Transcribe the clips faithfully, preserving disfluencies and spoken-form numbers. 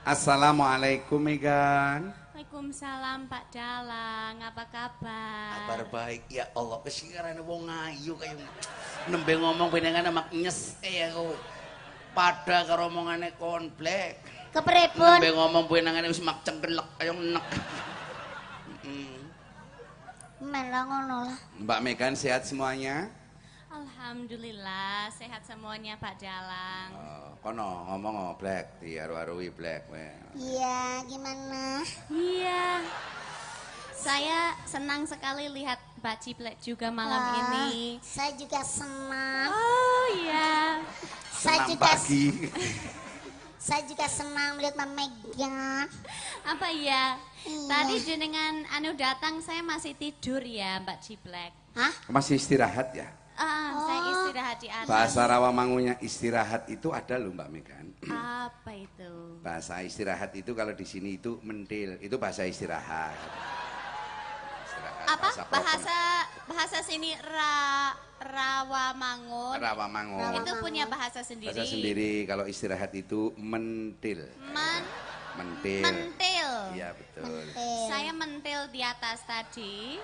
Assalamualaikum Megan. Waalaikumsalam Pak Dalang, apa kabar? Kabar baik, ya Allah. Kesiaran wong ayu kayak nembe ngomong penengan mak nyes ya kowe. Pada karo omongane konblek. Kepripun? Nembe ngomong penengan wis mak cengkelek kaya nek. Heeh. Mela ngono lah. Mbak Megan sehat semuanya? Alhamdulillah sehat semuanya Pak Dalang. Oh, kono ngomong oh, Black, di aru-arui Black. Iya, gimana? Iya. Saya senang sekali lihat Mbak Ciplek juga malam Wah, ini. Saya juga senang. Oh iya. Saya Senang juga pagi. Saya juga senang melihat Mama Megan. Apa iya? Iya. Tadi jenengan anu datang saya masih tidur ya Mbak Ciplek. Hah? Masih istirahat ya? Ah, Oh. saya istirahat di atas. Bahasa Rawamangunya istirahat itu ada loh Mbak Megan. Apa itu? Bahasa istirahat itu kalau di sini itu mentil, itu bahasa istirahat. Istirahat, Apa? proper. Bahasa bahasa sini ra Rawamangun. Rawamangun. Itu punya bahasa sendiri. Bahasa sendiri kalau istirahat itu mentil. Men Mentil. mentil. Iya betul. Eh, Saya mentil di atas tadi.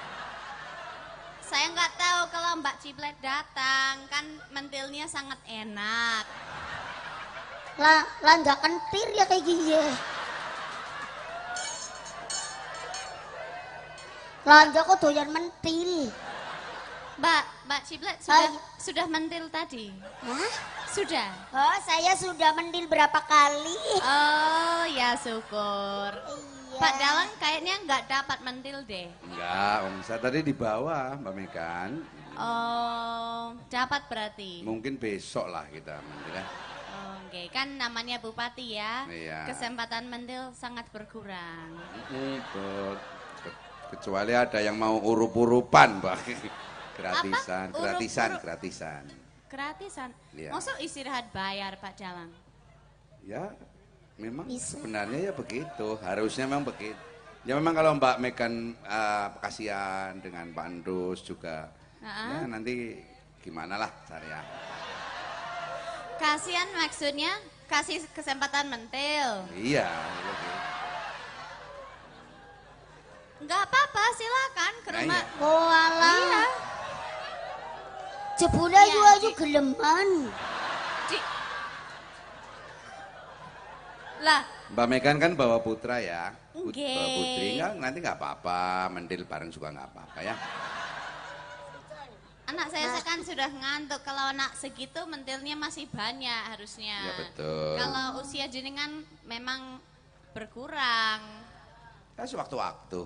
Saya nggak tahu kalau Mbak Ciplek datang, kan mentilnya sangat enak. lah, lah nggak kentir ya kayak gini ya. Lah nggak kok doyan mentil. Mbak, Mbak Ciplek sudah Hai. sudah mentil tadi? Hah? Sudah? Oh, saya sudah mentil berapa kali. Oh ya syukur. Iya. Pak Dalang kayaknya nggak dapat mentil deh. Enggak, Om saya tadi di bawah Mbak Megan. Oh, dapat berarti. Mungkin besok lah kita mentil ya. Oke, kan namanya bupati ya. Iya. Kesempatan mentil sangat berkurang. Betul. Ke- Kecuali ada yang mau urup-urupan, Mbak. Gratisan, Apa? gratisan, Urup-urup? gratisan. Gratisan. Iya. Masa istirahat bayar Pak Dalang? Ya, memang Bisa. sebenarnya ya begitu. Harusnya memang begitu. Ya memang kalau Mbak Megan uh, kasihan dengan Pak Andus juga. Nah, Ya nanti gimana lah saya. kasihan maksudnya kasih kesempatan mentil. Iya, begitu. Enggak apa-apa, silakan ke Nah, rumah. iya. Oh alah. Iya. Jebule Iya, ayu ayu Ci. geleman. Di- Lah, Mbak Megan kan bawa putra ya. Put- Nggih. Bawa putri enggak, nanti nggak apa-apa, mendil bareng juga nggak apa-apa ya. anak saya kan sudah ngantuk. Kalau anak segitu mentilnya masih banyak harusnya. Ya betul. Kalau usia jenengan memang berkurang. Ya sewaktu-waktu.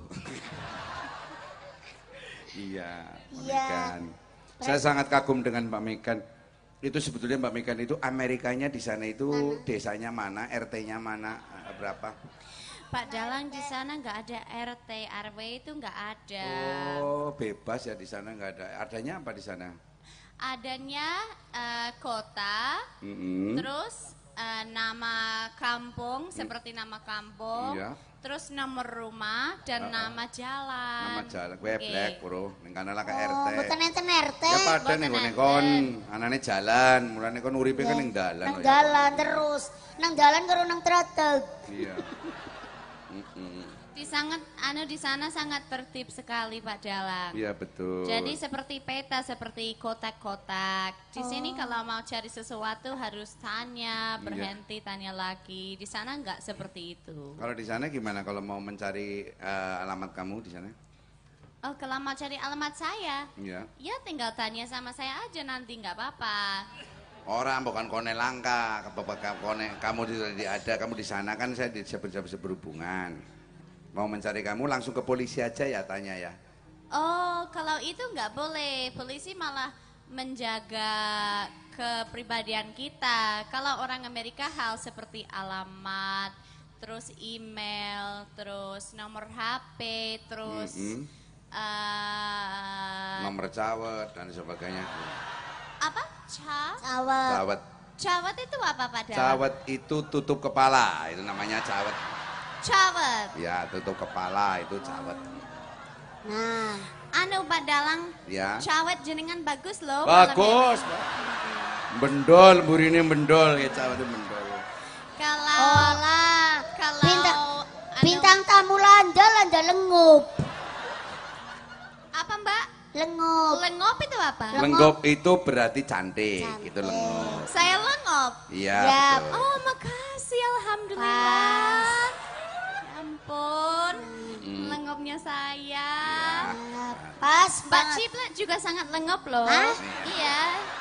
Iya, Mbak Iya. Megan. Saya sangat kagum dengan Mbak Megan. Itu sebetulnya Mbak Megan itu Amerikanya di sana itu desanya mana, R T-nya mana, eh, berapa? Pak Dalang di sana nggak ada R T, R W itu nggak ada. Oh, bebas ya di sana nggak ada. Adanya apa di sana? Adanya eh, kota, Mm-mm. terus eh, nama kampung seperti nama kampung, Iya. terus nomor rumah dan Uh-uh. nama jalan. Nama jalan, kue Oke. black bro, ning kana lah ke R T. Oh, mboten enten R T. Ya pada nih Mboten kon, enten. anane jalan, mulane kon uripe kan ning dalan. Nang oh ya. jalan terus. Nang jalan karo nang tretek. Iya. Mm-mm. Di sangat anu di sana sangat tertib sekali Pak Dalang. Iya betul. Jadi seperti peta, seperti kotak-kotak. Di sini kalau mau cari sesuatu harus tanya, Iya. berhenti, tanya lagi. Di sana nggak seperti itu. Kalau di sana gimana kalau mau mencari eh, alamat kamu di sana? Oh, kalau mau cari alamat saya, Iya. ya tinggal tanya sama saya aja nanti nggak apa-apa. Orang bukan kone langka, bapak kone kamu di, di ada kamu di sana kan saya di bisa berhubungan. Mau mencari kamu langsung ke polisi aja ya tanya ya. Oh, kalau itu nggak boleh. Polisi malah menjaga kepribadian kita. Kalau orang Amerika hal seperti alamat, terus email, terus nomor H P, terus Mm-mm. eh, Nomor cawet dan sebagainya. apa? Ca? Cawet. Cawet. Cawet itu apa Pak Dalang? Cawet itu tutup kepala, itu namanya cawet. Cawet. Ya, tutup kepala itu cawet. Nah, Anu Pak Dalang, Ya. cawet jenengan bagus loh. malam Bagus. ini. Bendol, burine bendol ya cawet itu bendol. Kalau Lengop. Lengop itu apa? Lengop. Lenggop itu berarti cantik, Cantik. itu lenggop. Saya lengop. Iya, Ya. betul. Oh, makasih alhamdulillah. Ya ampun. Hmm. Lengopnya saya. Ah, pas Mbak banget. Ciplet juga sangat lengop loh. Hah? Iya.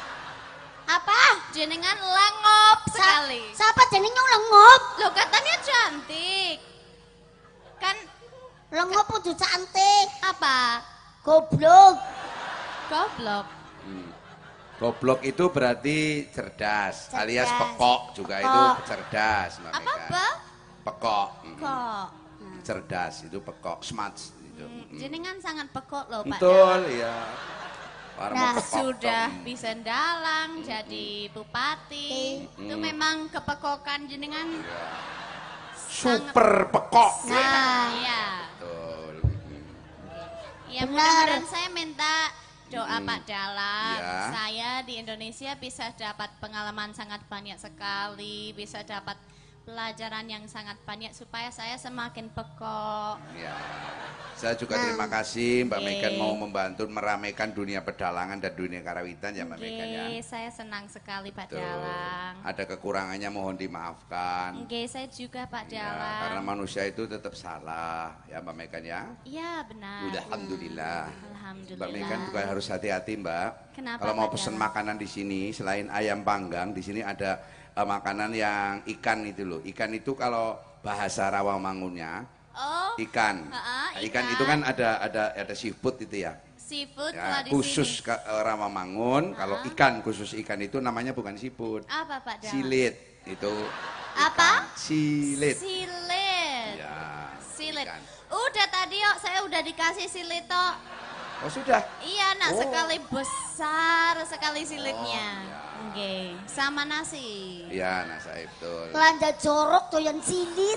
Apa? Jenengan lengop Sa- sekali. Siapa jenengnya lengop? Loh katanya cantik. Kan Lengop kudu cantik. apa? Goblok. Goblok. Hmm. Goblok itu berarti cerdas, Cerdas. alias pekok juga Pekok. itu cerdas, Mbak Apa Mega. apa? Pekok. Hmm. Kok. Cerdas itu pekok, smart itu. Hmm, Hmm. Jenengan sangat pekok loh Pak. Betul, ya. Para Nah, mau pekok Sudah dong. bisa dalang jadi bupati. Itu Hmm. memang kepekokan jenengan. Super pekok. Nah, Iya. Betul. Hmm. Ya Benar. mudah-mudahan saya minta doa Hmm. Pak Dalang. Ya. Saya di Indonesia bisa dapat pengalaman sangat banyak sekali, bisa dapat pelajaran yang sangat banyak supaya saya semakin pekok. Ya. Saya juga Nah. terima kasih Mbak Oke. Megan mau membantu meramaikan dunia pedalangan dan dunia karawitan ya Mbak Megan ya. Oke, saya senang sekali Pak Betul. Dalang. Ada kekurangannya mohon dimaafkan. Oke, saya juga Pak Ya, Dalang. karena manusia itu tetap salah ya Mbak Megan ya. Iya benar. Udah alhamdulillah. Alhamdulillah. Mbak Megan juga harus hati-hati Mbak. Kenapa, Kalau mau Pak pesen Dalang? makanan di sini selain ayam panggang di sini ada eh, makanan yang ikan itu loh. Ikan itu kalau bahasa Rawamangunnya Oh, ikan. Ha-ha, Nah, ikan ikan. itu kan ada ada ada seafood itu ya. seafood Ya, kalau di khusus sini. ke eh, Rawamangun, kalau ikan khusus ikan itu namanya bukan seafood. Apa Pak Dalang? Silit itu. Apa? ikan. Silit. Silit. Ya. Silit. ikan. Udah tadi yuk, saya udah dikasih silit toh. Oh sudah. Iya nak Oh. sekali besar sekali silitnya. Oh, ya. Oke, sama nasi. Iya, nah saya betul. Landa jorok doyan silit.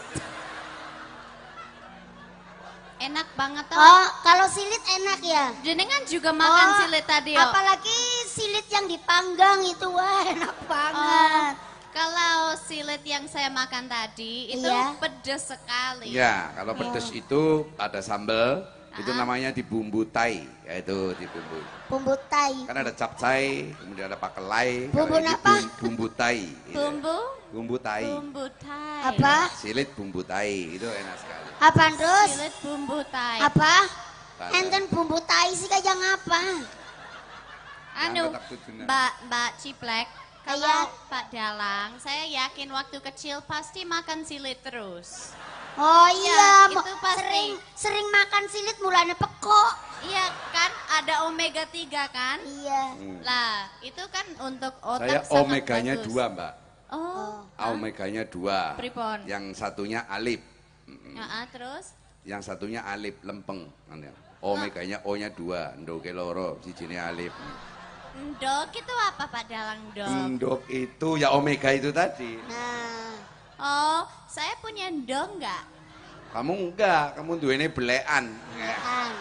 Enak banget toh. Oh, kalau silit enak ya. Jenengan juga makan Oh, silit tadi yuk. Apalagi silit yang dipanggang itu wah enak Oh, banget. kalau silit yang saya makan tadi itu Iya. pedes sekali. Ya, kalau Oh. pedes itu ada sambal, itu Ah. namanya dibumbutai, yaitu dibumbu. Bumbu tai. Kan ada capcay, kemudian ada pakelai, Bumbu kalau ini apa? bum- bumbu tai. iya. Bumbu? Bumbu tai. Bumbu Thai. Apa? Silit bumbu tai, itu enak sekali. Apa terus? Silit bumbu Thai. Apa? Ada. Enten bumbu tai sih kayak apa? Anu, Yang kotak tujuh. Mbak Mbak Ciplek, kalau Iya. Pak Dalang, saya yakin waktu kecil pasti makan silit terus. Oh Ya, iya, mo- itu pasti. sering sering makan silit mulanya pekok. Iya kan, ada omega tiga kan? Iya. Lah, itu kan untuk otak Saya sangat omeganya bagus. dua, Mbak. Oh, Omeganya dua. Pripun? Yang satunya alip, Mm-mm. ya, ah, terus? yang satunya alip lempeng. Omeganya O-nya dua, ndoke loro, sijine alip. Ndok itu apa Pak Dalang ndok? Ndok itu ya omega itu tadi. Nah, Oh, saya punya ndok nggak? Kamu enggak, kamu duwene belekan. kan.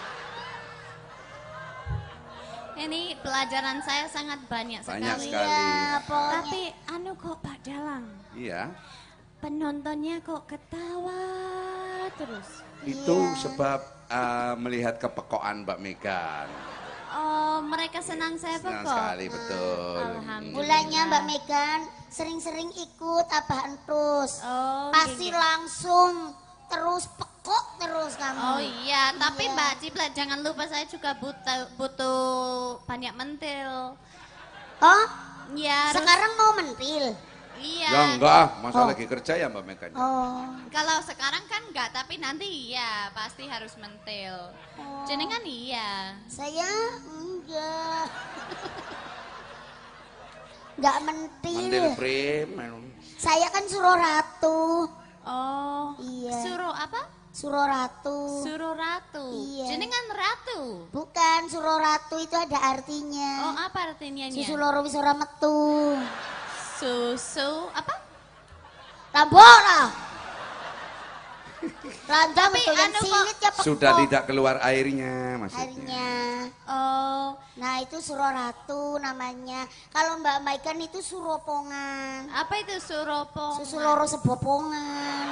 Ini pelajaran saya sangat banyak, Banyak sekali. sekali. Iya, pokoknya. Tapi anu kok Pak Dalang, Iya. penontonnya kok ketawa terus. Itu Iya. sebab uh, melihat kepekoan Mbak Megan. Oh, mereka senang saya Senang kok. sekali, betul. Alhamdulillah. Mulanya Mbak Megan sering-sering ikut apaan terus. Oh, Pasti gini. langsung terus pekok terus kamu. Oh iya, tapi Iya. Mbak Ciplet jangan lupa saya juga butuh butuh banyak mentil. Oh, Iya, harus- sekarang mau mentil. iya. Ya enggak, masa Oh. lagi kerja ya Mbak Megan. Oh. Kalau sekarang kan enggak, tapi nanti iya pasti harus mentil. Oh. Jenengan iya. Saya enggak. Enggak mentil. Mentil frame. Saya kan Suro Ratu. Oh. Iya. Suruh apa? Suro Ratu. Suruh ratu. Iya. Jenengan ratu. Bukan, Suro Ratu itu ada artinya. Oh, apa artinya? Susu loro wis ora metu. Susu apa? Lambora. Randa Tapi betul yang anu kok- silit ya pekok. Sudah tidak keluar airnya maksudnya. Airnya. Oh, Nah itu Suro Ratu namanya. Kalau Mbak Maikan itu suropongan. apa itu suropong? Susu loro sebopongan.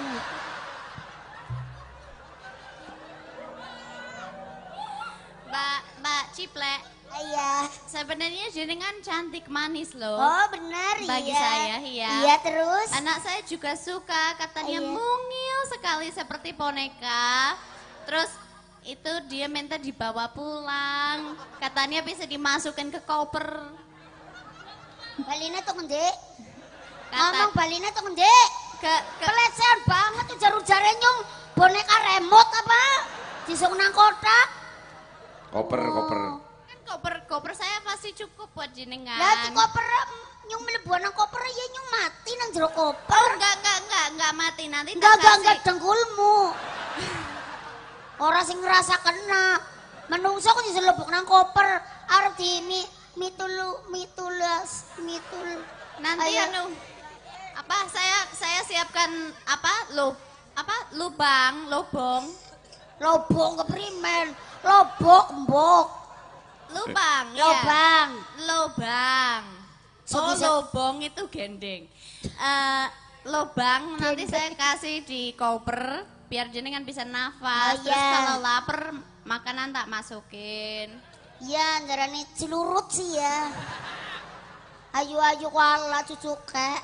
Mbak Mbak Ciplek. Iya. Sebenarnya jenengan cantik manis loh. Oh benar Bagi iya. saya, iya. Iya terus. Anak saya juga suka, katanya Iya. mungil sekali seperti boneka. Terus itu dia minta dibawa pulang. Katanya bisa dimasukkan ke koper. Balina tuh ngendek. Kata Ngomong balina tuh ngendek. ke, ke Pelecehan banget ujar-ujarnya nyung. Boneka remote apa? Disuk nang kotak. Koper, koper. kan koper koper saya pasti cukup buat jenengan. Lah di koper nyung mlebu nang koper ya nyung mati nang jero koper. Oh enggak enggak enggak enggak mati nanti tak Enggak enggak kasih. enggak dengkulmu. Orang sing ngerasa kena. Menungso kok diselebuk nang koper arep di mi mitulu mitulas mitul. Nanti Ayo. anu apa saya saya siapkan apa lu apa lubang lobong Lobong keprimen, lobok mbok, lubang ya lobang. lubang oh Sebisa- lobong itu gendeng. Eh lubang nanti saya kasih di koper biar jenengan bisa nafas. Oh, Terus iya. kalau lapar makanan tak masukin. Iya, ndarane cilurut sih ya. Ayu-ayu kuala cucu kek.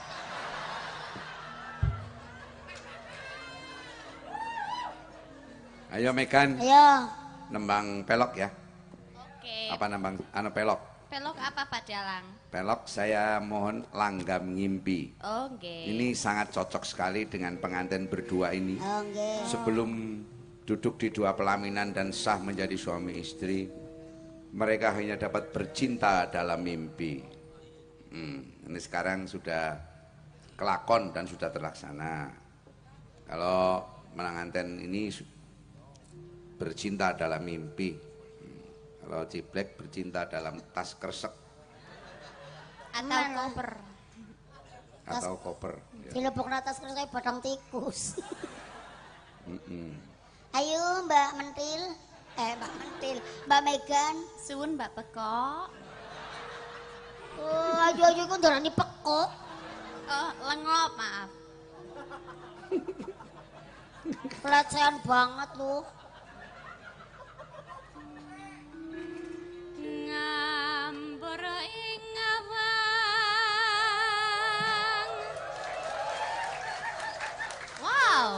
Ayo Megan, Ayo, nembang pelok ya. Oke. Apa nembang anu pelok? Pelok apa Pak Dalang? Pelok saya mohon langgam ngimpi. Oh, nggih. Ini sangat cocok sekali dengan pengantin berdua ini. oh nggih. Sebelum duduk di dua pelaminan dan sah menjadi suami istri, mereka hanya dapat bercinta dalam mimpi. Hmm, ini sekarang sudah kelakon dan sudah terlaksana. Kalau pengantin ini su- bercinta dalam mimpi. Hmm, kalau Ciplek bercinta dalam tas kresek Atau Mana? koper. atau koper. Ya. Dilebok atas kertas kayak batang tikus. Mm-mm. Ayo Mbak Mentil. Eh Mbak Mentil, Mbak Megan. Suwun Mbak Pekok. Oh, ayu-ayu ku ndarani pekok. Oh, lengop, maaf. Pelecehan banget lu. Ngambur ing ngawang. Wow,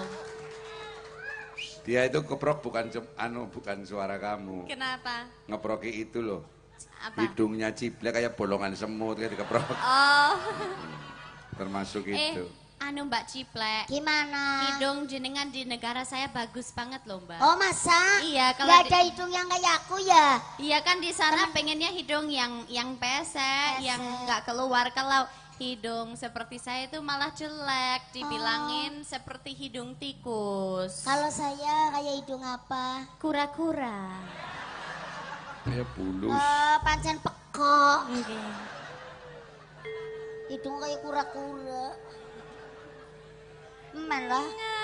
Dia itu keprok bukan cum- anu bukan suara kamu. kenapa? Ngeproki itu loh. Apa? Hidungnya Ciplek kayak bolongan semut kayak dikeprok. Oh, Termasuk eh, itu. anu Mbak Ciplek. Gimana? Hidung jenengan di negara saya bagus banget loh Mbak. Oh masa? Iya, kalau Nggak di- ada hidung yang kayak aku ya? Iya kan di sana pengennya hidung yang yang pesek, Pesek. yang nggak keluar. Kalau hidung seperti saya itu malah jelek, dibilangin seperti hidung tikus. Kalau saya kayak hidung apa? Kura-kura. Kayak bulus. Eh, pancen pekok. Oke. Hidung kayak kura-kura. Eman lah.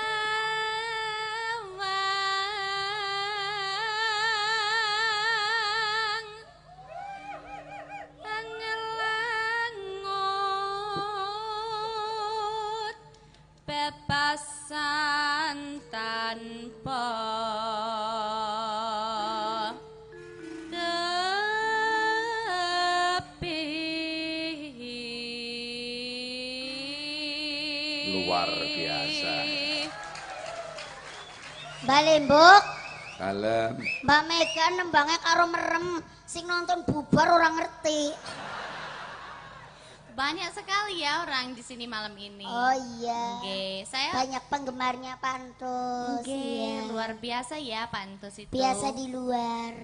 Ngawang angelangut bebasan tanpa tepi. Luar biasa. Mbak Lembok, Kalem. Mbak Megan nembangnya karo merem. Sing nonton bubar orang ngerti. Banyak sekali ya orang di sini malam ini. Oh iya. Oke, saya Banyak penggemarnya Pantus. Oke, iya. luar biasa ya Pantus itu. Biasa di luar.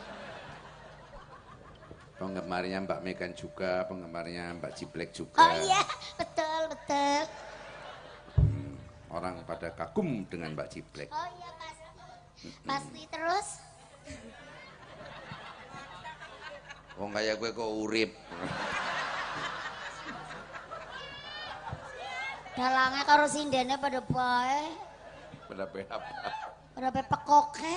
Penggemarnya Mbak Megan juga, penggemarnya Mbak Ciplek juga. Oh iya, betul, betul. Orang pada kagum dengan Mbak Ciplek. Oh iya, pasti. Pasti terus. Wong kayak gue kok urip. Dalangnya karo sindene pada bae. Pada apa? Pada bae pekoke.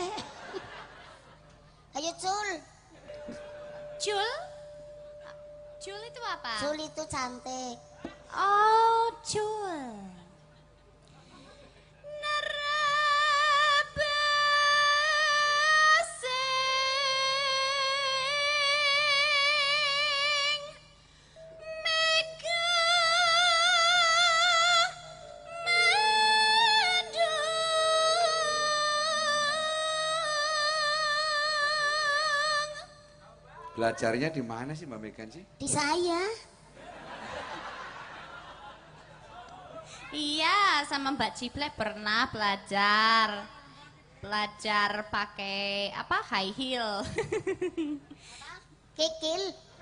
Ayo Cul. Cul? Cul itu apa? Cul itu cantik. Oh, cul. Nerabase Belajarnya di mana sih Mbak Megan sih? Di saya. Iya, sama Mbak Ciplek pernah belajar. Belajar pakai apa? High heel. Kikil.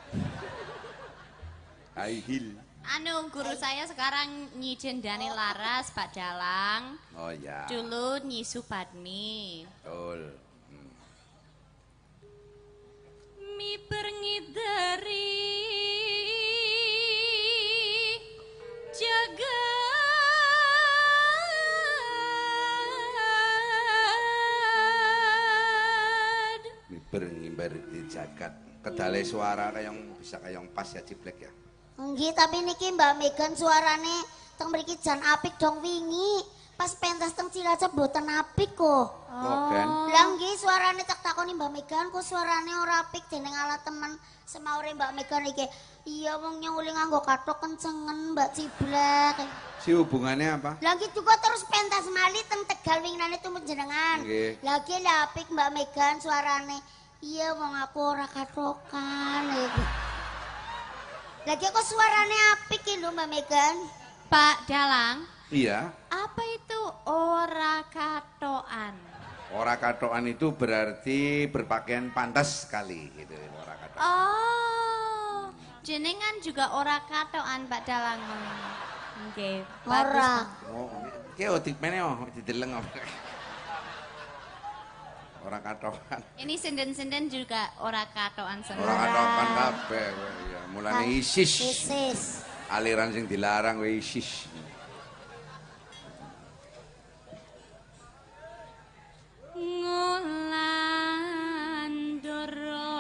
High heel. Anu, guru saya sekarang Nyi Jendani Laras, Pak Dalang. Oh ya. Dulu Nyi Supadmi. Betul. Hmm. Mi berngidari jaga Berngimbar di jagat. Kedale suara kayong bisa kayong pas ya Ciplek ya. Nggih, tapi niki Mbak Megan suarane teng mriki jan apik dong wingi. Pas pentas teng Cilacap boten apik kok. Oh, kan? Lah nggih suarane tak takoni Mbak Megan kok suarane ora apik dening ala temen semaure Mbak Megan iki. Iya wong nyuli nganggo kathok kencengen Mbak Ciblek. Si hubungannya apa? Lagi juga terus pentas mali teng Tegal winginane tumpuk jenengan. Nggih. Lagi lah apik Mbak Megan suarane. Iya wong aku ora kathokan iki. Lagi kok suarane apik iki lho Mbak Megan. Pak Dalang, Iya. apa itu ora katoan? Ora katoan itu berarti berpakaian pantas sekali gitu. Ora katoan. Oh, jenengan juga ora katoan Pak Dalang. Oke, Ora. Oh, ki otik meneh oh dideleng apa. Ora katoan. Ini sinden-sinden juga ora katoan semua. Ora katoan kabeh kowe ya. Mulane ISIS. Isis. Aliran sing dilarang kowe ISIS. Ngolandoro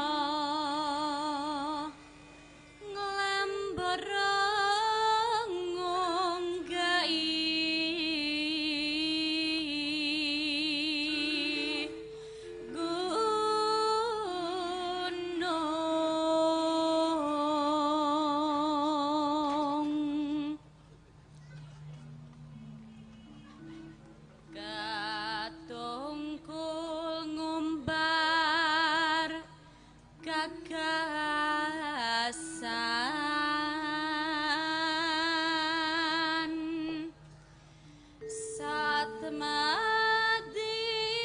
nglambara ngonggai gunung katungkul ngumbar gagasan satmadi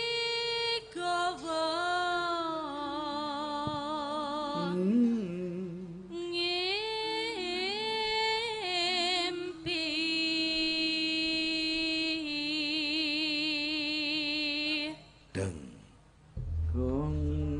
gowo ngimpi Deng. Gong.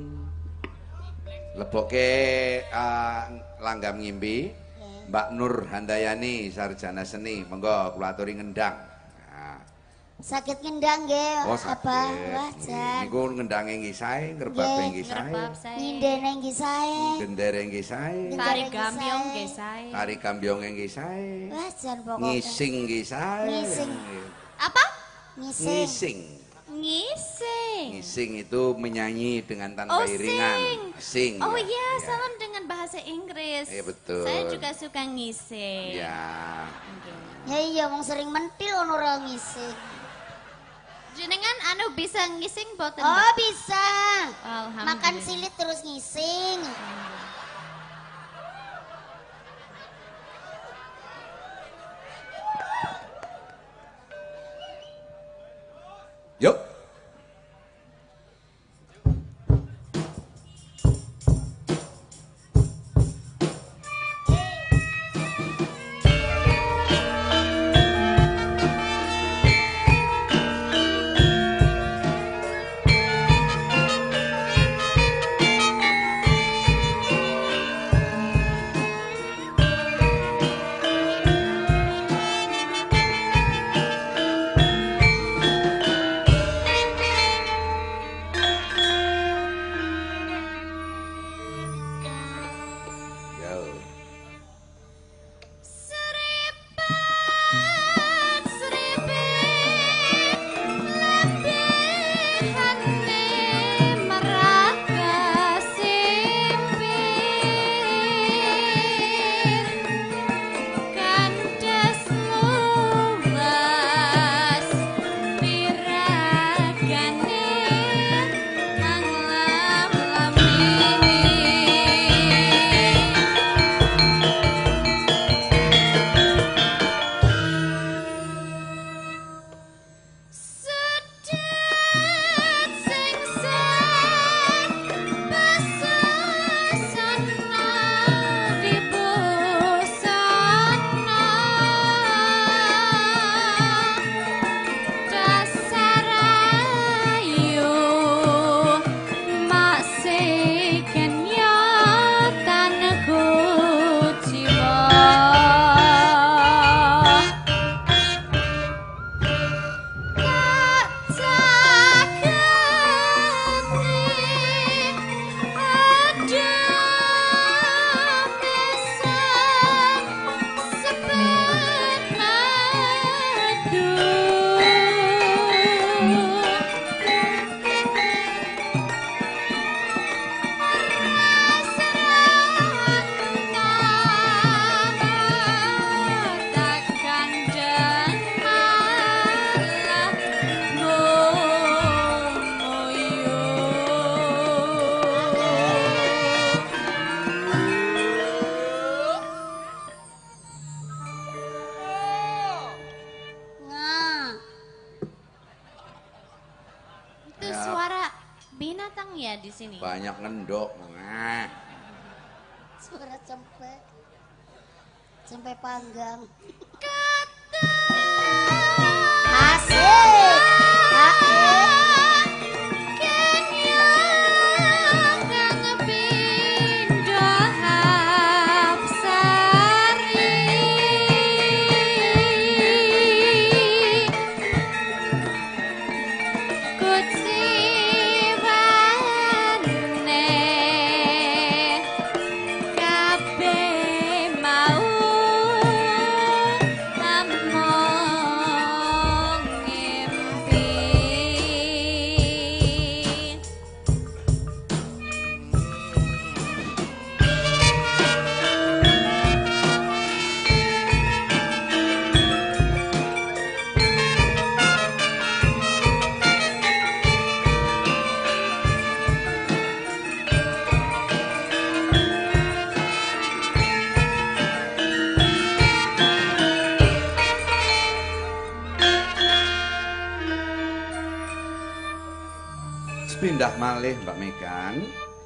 Leboke uh, langgam ngimpi. Mbak Nur Handayani sarjana seni. Monggo kula aturi ngendang. Nah. Sakit ngendang nggih. Oh Apa? sakit. Wah, jan. Niku ngendange nggih sae, ngrebabe Nggih, nggih sae. ngerebab saya Nyindene nggih sae. Gendere nggih sae. tari Nggih gambyong sae. nggih sae Tari kambyonge nggih sae. Wah, jan pokoknya. Ngising nggih sae. Ngising. apa Ngising. Ngising. ngising Ngising itu menyanyi dengan tanpa Oh, iringan. sing. Sing. Oh ya. iya, Ya. salam dengan bahasa Inggris. Iya, betul. Saya juga suka ngising. Ya. Oke. Ya iya wong sering mentil ono ora ngising. Jenengan anu bisa ngising boten? Oh, Mbak? bisa. Alhamdulillah. Makan silit terus ngising. Yuk. itu Ya. suara binatang ya di sini? Banyak ngendok. Nah. Suara cempe. Cempe panggang. Kata Asik. Asik. Pindah malih Mbak Megan.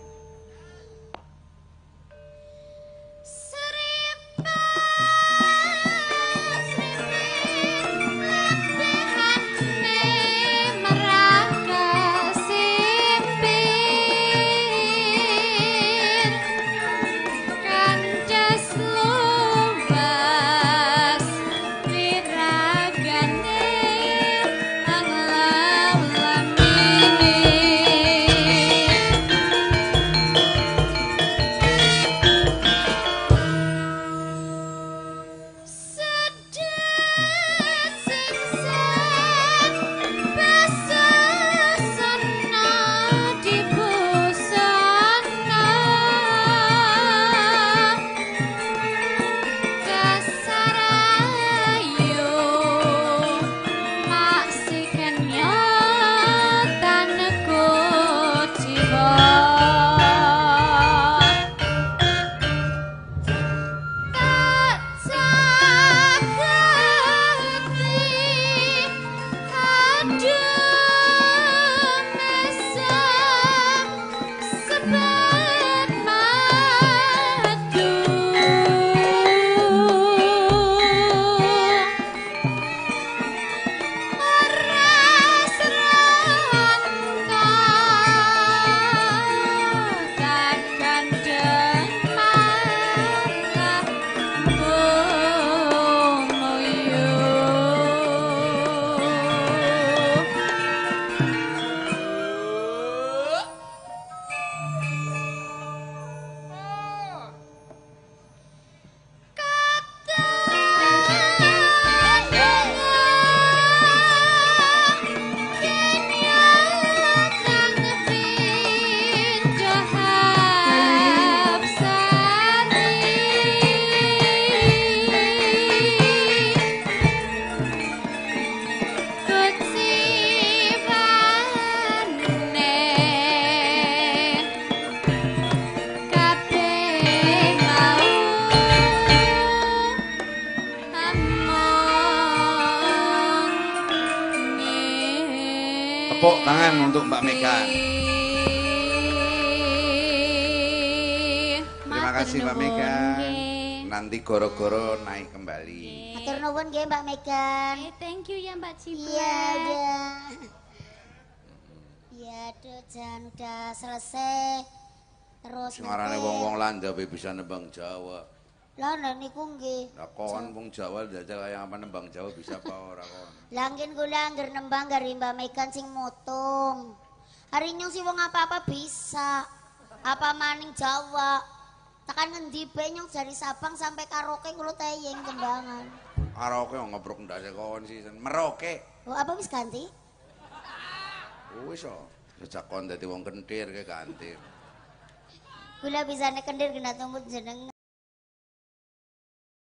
Tepuk tangan untuk Mbak Megan. Terima kasih Mbak Megan. Nanti goro-goro naik kembali. Matur nuwun nggih Mbak Megan. Eh, thank you ya Mbak Cibra. Iya, iya. Iya, aduh jan udah selesai. Terus Sing arane wong-wong landhape bisa nembang Jawa. Lah nek niku nggih. Lah kon wong Jawa jajal kaya apa nembang Jawa bisa apa ora kon. Lah nggih kula angger nembang gari Mbak Megan sing mutung. Hari nyong si wong apa-apa bisa. Apa maning Jawa. Tekan ngendi bae nyong dari Sabang sampai Karaoke kula teyeng tembangan. Karaoke ngobrok ndase kon sih. Meroke. Oh, apa wis ganti? Wis kok. Sejak kon dadi wong kentir ke ganti. Kula bisa nek kendir kena tumbut jeneng